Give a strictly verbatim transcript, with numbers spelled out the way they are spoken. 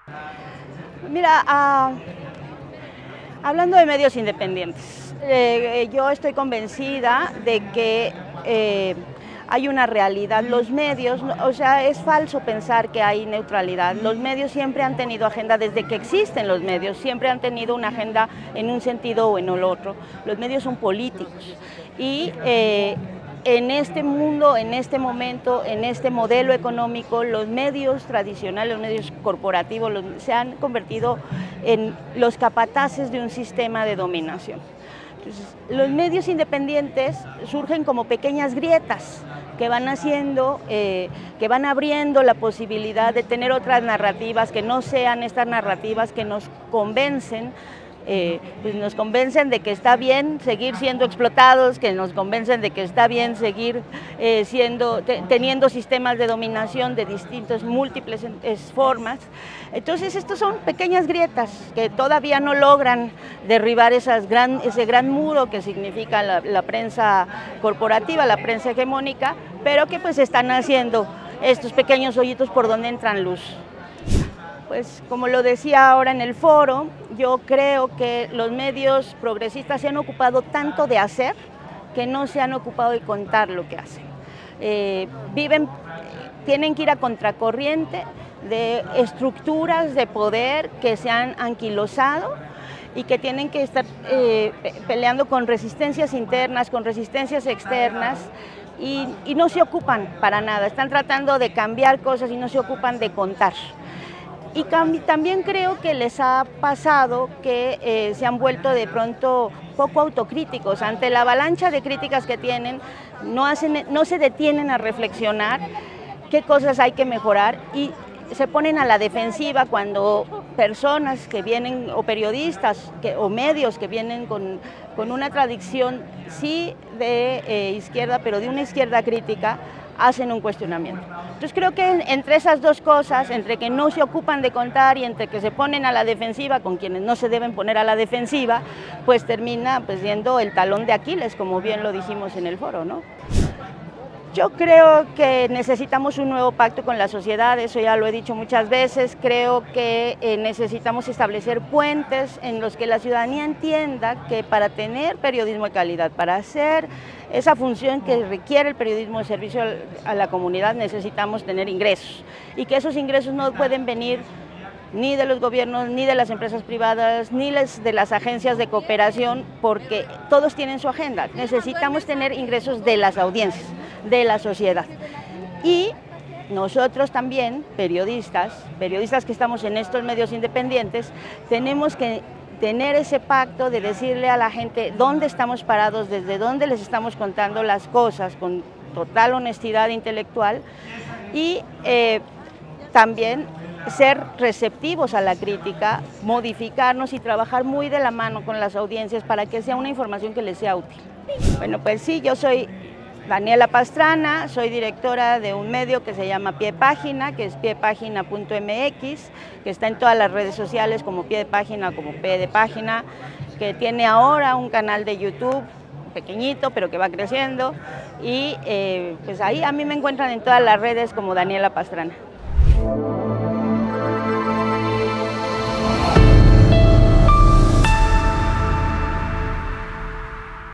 Mira, ah, hablando de medios independientes, eh, yo estoy convencida de que eh, hay una realidad. Los medios, o sea, es falso pensar que hay neutralidad. Los medios siempre han tenido agenda, desde que existen los medios, siempre han tenido una agenda en un sentido o en el otro. Los medios son políticos y eh, en este mundo, en este momento, en este modelo económico, los medios tradicionales, los medios corporativos, los, se han convertido en los capataces de un sistema de dominación. Entonces, los medios independientes surgen como pequeñas grietas que van haciendo, eh, que van abriendo la posibilidad de tener otras narrativas que no sean estas narrativas que nos convencen. Eh, pues nos convencen de que está bien seguir siendo explotados, que nos convencen de que está bien seguir eh, siendo, te, teniendo sistemas de dominación de distintas, múltiples es, formas. Entonces, estas son pequeñas grietas que todavía no logran derribar esas gran, ese gran muro que significa la, la prensa corporativa, la prensa hegemónica, pero que pues están haciendo estos pequeños hoyitos por donde entran luz. Pues como lo decía ahora en el foro, yo creo que los medios progresistas se han ocupado tanto de hacer que no se han ocupado de contar lo que hacen. Eh, viven, tienen que ir a contracorriente de estructuras de poder que se han anquilosado y que tienen que estar eh, peleando con resistencias internas, con resistencias externas, y, y no se ocupan para nada. Están tratando de cambiar cosas y no se ocupan de contar. Y también creo que les ha pasado que eh, se han vuelto de pronto poco autocríticos. Ante la avalancha de críticas que tienen, no, hacen, no se detienen a reflexionar qué cosas hay que mejorar y se ponen a la defensiva cuando personas que vienen, o periodistas que, o medios que vienen con, con una tradición, sí de eh, izquierda, pero de una izquierda crítica, hacen un cuestionamiento. Entonces creo que entre esas dos cosas, entre que no se ocupan de contar y entre que se ponen a la defensiva con quienes no se deben poner a la defensiva, pues termina pues siendo el talón de Aquiles, como bien lo dijimos en el foro, ¿no? Yo creo que necesitamos un nuevo pacto con la sociedad, eso ya lo he dicho muchas veces. Creo que eh, necesitamos establecer puentes en los que la ciudadanía entienda que para tener periodismo de calidad, para hacer esa función que requiere el periodismo de servicio a la comunidad, necesitamos tener ingresos, y que esos ingresos no pueden venir ni de los gobiernos, ni de las empresas privadas, ni de las agencias de cooperación, porque todos tienen su agenda. Necesitamos tener ingresos de las audiencias, de la sociedad. Y nosotros también, periodistas, periodistas que estamos en estos medios independientes, tenemos que tener ese pacto de decirle a la gente dónde estamos parados, desde dónde les estamos contando las cosas con total honestidad intelectual, y eh, también ser receptivos a la crítica, modificarnos y trabajar muy de la mano con las audiencias para que sea una información que les sea útil. Bueno, pues sí, yo soy Daniela Pastrana, soy directora de un medio que se llama Pie de Página, que es piepágina punto m x, que está en todas las redes sociales como Pie de Página, como P de Página, que tiene ahora un canal de YouTube pequeñito, pero que va creciendo, y eh, pues ahí a mí me encuentran en todas las redes como Daniela Pastrana.